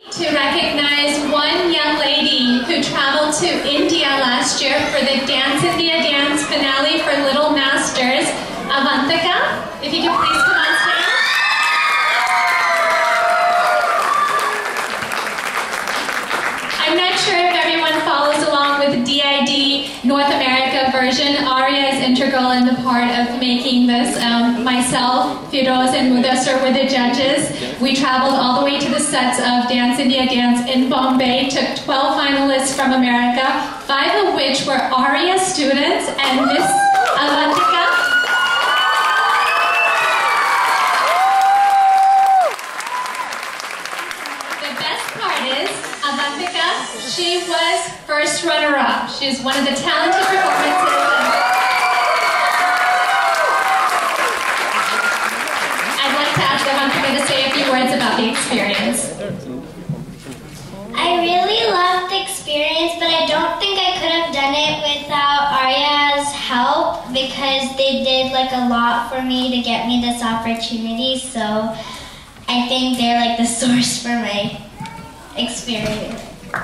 To recognize one young lady who traveled to India last year for the Dance India Dance finale for Little Masters, Avantika. If you could please come on stage. I'm not sure if everyone follows along with the DID North America version. Arya is integral in the part of making this. Myself, Firoz, and Mudassar were the judges. We traveled all the way to the sets of Dance India Dance in Bombay, took 12 finalists from America, 5 of which were Arya students and Miss Avantika. The best part is, Avantika, she was first runner-up. She's one of the talented performances. I'd like to ask Avantika to say a few words about the experience. I really loved the experience, but I don't think I could have done it without Arya's help because they did like a lot for me to get me this opportunity. So I think they're like the source for my experience.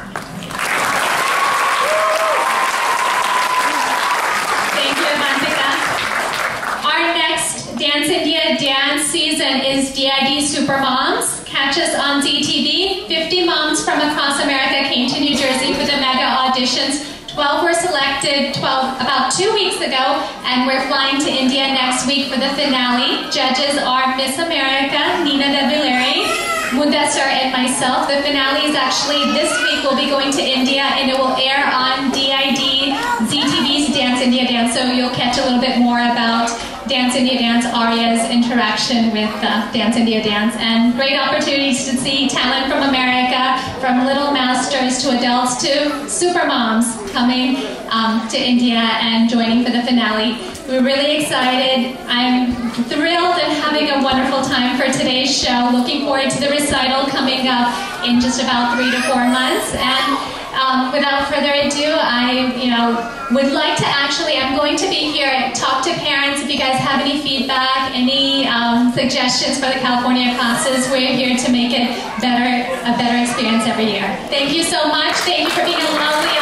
Thank you, Avantika. Our next Dance India Dance season is DID Super Moms. Catch us on DTV. 50 moms from across America came to New Jersey for the mega auditions. 12 were selected about 2 weeks ago, and we're flying to India next week for the finale. Judges are Miss America, Nina De Villeri, Mudassar, and myself. The finale is actually this week. We'll be going to India, and it will air on DID, ZTV's Dance India Dance, so you'll catch a little bit more about Dance India Dance, Arya's interaction with Dance India Dance, and great opportunities to see talent from America, from Little Masters to adults to super moms coming to India and joining for the finale. We're really excited. I'm thrilled and having a wonderful time for today's show. Looking forward to the recital coming up in just about 3 to 4 months. And without further ado, I would like to I'm going to be here and talk to parents. If you guys have any feedback, any suggestions for the California classes, we're here to make it a better experience every year. Thank you so much. Thank you for being a lovely